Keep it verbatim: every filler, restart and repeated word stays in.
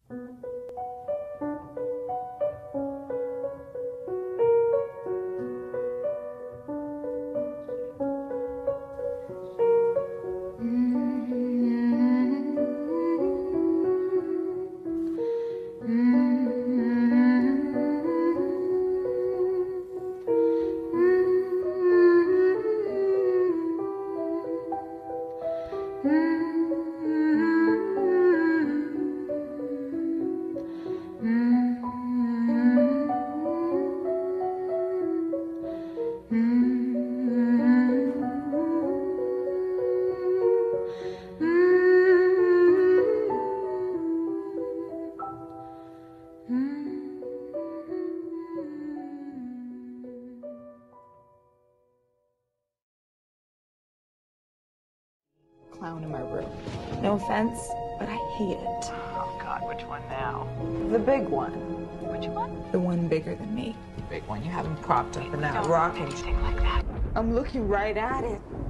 Clown in my room. No offense, but I hate it. Oh, God, which one now? The big one. Which one? The one bigger than me. The big one. You have him propped up in that Don't rocking say chair like that. I'm looking right at it.